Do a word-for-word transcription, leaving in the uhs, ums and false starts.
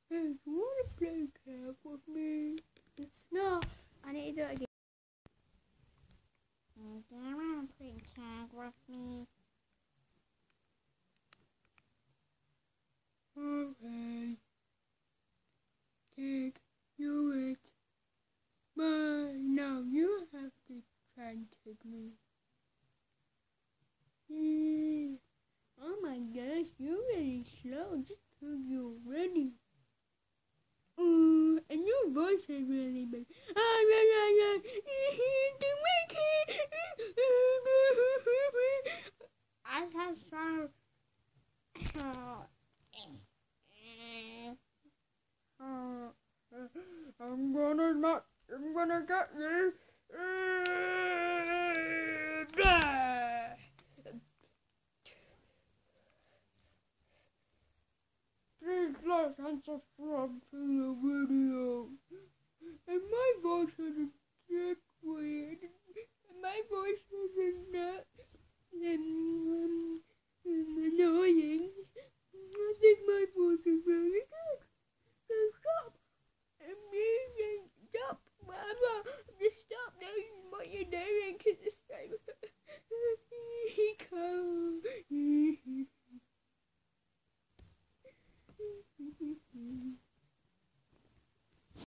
Hey, you wanna play tag with me? No, I need to do it again. Do you wanna play tag with me? Okay. Take you it. But now you have to try and take me. Mm. Oh my gosh, you're really slow. Just prove you're ready. Mm, and your voice is really big. Ah, yeah, yeah, yeah. To make it. I have some. I'm gonna not. I'm gonna get you. Please like and subscribe to the video. And my voice is a